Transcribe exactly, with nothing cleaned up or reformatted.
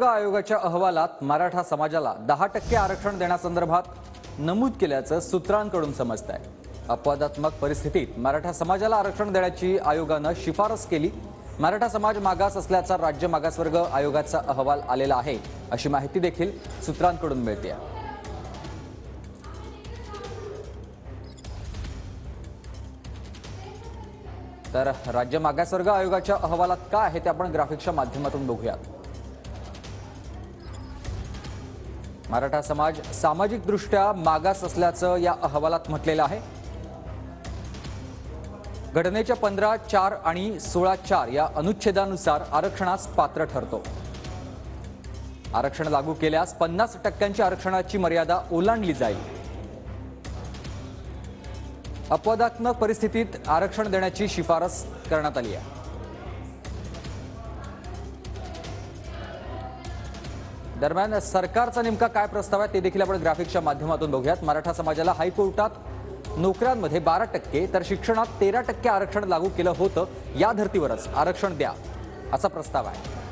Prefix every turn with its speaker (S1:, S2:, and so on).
S1: मागासवर्ग आयोगाच्या अहवालात मराठा समाजाला दहा टक्के आरक्षण देण्यासंदर्भात नमूद केल्याचं सूत्रांकडून समजतंय। अपवादात्मक परिस्थितीत मराठा समाजाला आरक्षण देण्याची आयोगानं शिफारस केली। मराठा समाज मागास असल्याचा राज्य मागासवर्ग आयोगाचा अहवाल आलेला आहे, अशी माहिती देखील सूत्रांकडून मिळते। तर राज्य मागासवर्ग आयोगाच्या अहवालात काय आहे ते आपण ग्राफिक्सच्या माध्यमातून बघूयात। मराठा समाज सामाजिकदृष्ट्या मागास असल्याचं या अहवालात म्हटलेलं आहे। घटनेच्या पंधरा चार आणि सोळा चार या अनुच्छेदानुसार आरक्षणास पात्र ठरतो। आरक्षण लागू केल्यास पन्नास टक्क्यांची आरक्षणाची मर्यादा ओलांडली जाईल। अपवादात्मक परिस्थितीत आरक्षण देण्याची शिफारस करण्यात आली आहे। दरम्यान सरकारचा नेमका काय प्रस्ताव आहे ते देखील आपण ग्राफिक्सच्या माध्यमातून बघूयात। मराठा समाजाला हायकोर्टात नोकऱ्यांमध्ये बारा टक्के तर शिक्षणात तेरा टक्के आरक्षण लागू केलं होतं। या धर्तीवरच आरक्षण द्या असा प्रस्ताव आहे।